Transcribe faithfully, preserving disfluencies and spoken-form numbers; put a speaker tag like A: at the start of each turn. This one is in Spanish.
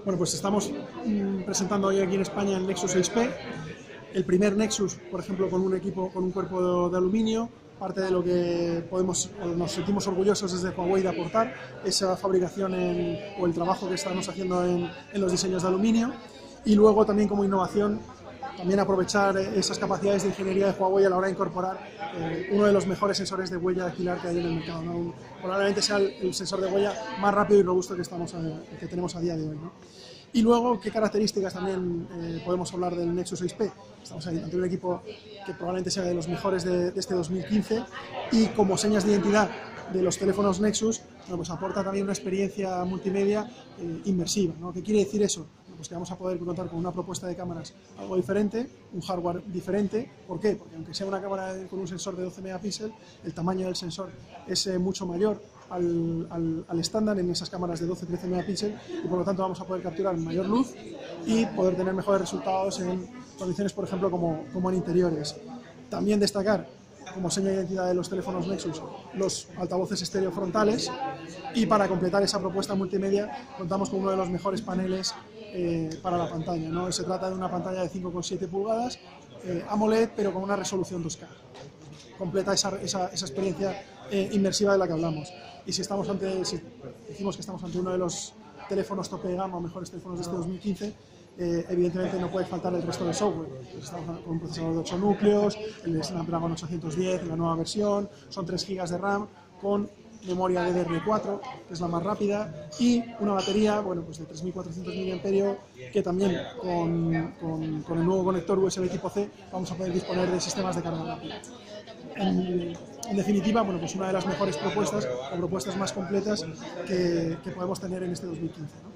A: Bueno, pues estamos mm, presentando hoy aquí en España el Nexus seis P, el primer Nexus, por ejemplo, con un equipo, con un cuerpo de, de aluminio. Parte de lo que podemos, o nos sentimos orgullosos desde Huawei de aportar esa fabricación en, o el trabajo que estamos haciendo en, en los diseños de aluminio, y luego también como innovación también aprovechar esas capacidades de ingeniería de Huawei a la hora de incorporar eh, uno de los mejores sensores de huella dactilar que hay en el mercado, ¿no? Un, probablemente sea el, el sensor de huella más rápido y robusto que, estamos a, que tenemos a día de hoy, ¿no? Y luego, ¿qué características también eh, podemos hablar del Nexus seis P? Estamos ahí ante un equipo que probablemente sea de los mejores de, de este dos mil quince, y como señas de identidad de los teléfonos Nexus, bueno, pues aporta también una experiencia multimedia eh, inmersiva, ¿no? ¿Qué quiere decir eso? Pues que vamos a poder contar con una propuesta de cámaras algo diferente, un hardware diferente. ¿Por qué? Porque aunque sea una cámara con un sensor de doce megapíxeles, el tamaño del sensor es eh, mucho mayor al, al, al estándar en esas cámaras de doce trece megapíxeles, y por lo tanto vamos a poder capturar mayor luz y poder tener mejores resultados en condiciones, por ejemplo, como, como en interiores. También destacar, como seña de identidad de los teléfonos Nexus, los altavoces estéreo frontales, y para completar esa propuesta multimedia contamos con uno de los mejores paneles eh, para la pantalla, ¿no? Se trata de una pantalla de cinco coma siete pulgadas, eh, AMOLED, pero con una resolución dos K. Completa esa, esa, esa experiencia eh, inmersiva de la que hablamos. Y si estamos ante, si decimos que estamos ante uno de los teléfonos tope de gama o mejores teléfonos de este dos mil quince, Eh, evidentemente no puede faltar el resto del software. Estamos con un procesador de ocho núcleos, el Snapdragon ochocientos diez, la nueva versión, son tres gigas de RAM con memoria D D R cuatro, que es la más rápida, y una batería, bueno, pues de tres mil cuatrocientos miliamperios hora, que también con, con, con el nuevo conector U S B tipo C vamos a poder disponer de sistemas de carga rápida. En, en definitiva, bueno, pues una de las mejores propuestas o propuestas más completas que, que podemos tener en este dos mil quince, ¿no?